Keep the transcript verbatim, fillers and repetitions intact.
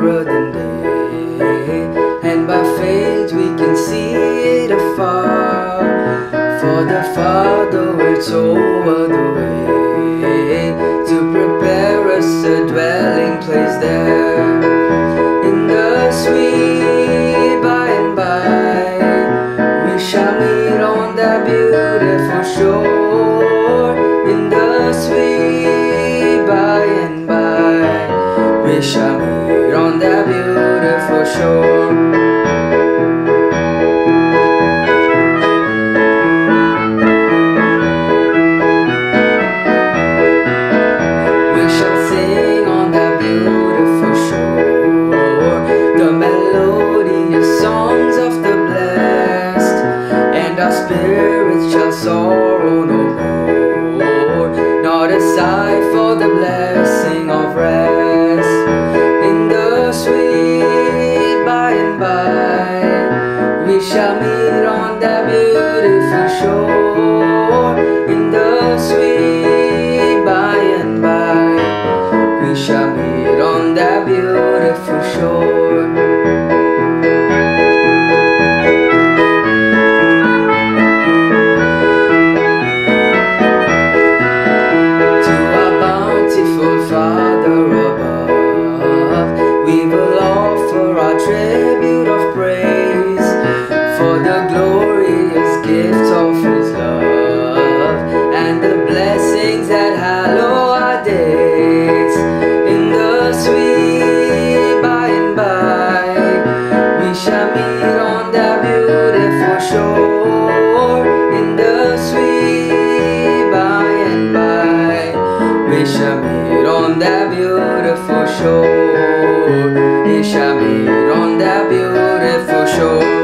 tomorrow than day, and by faith we can see it afar. For the Father waits over the way to prepare us a dwelling place there. In the sweet by and by, we shall meet on that beautiful shore. In the sweet by and by, we shall meet on that beautiful shore. Spirits shall sorrow no more, not a sigh for the blessing of rest. In the sweet by and by, we shall meet on that beautiful shore. In the sweet by and by, we shall meet on that beautiful shore. Tribute of praise for the glorious gift of His love and the blessings that hallow our days. In the sweet by and by, we shall meet on that beautiful shore. In the sweet by and by, we shall meet on that beautiful shore. We shall meet on that beautiful shore.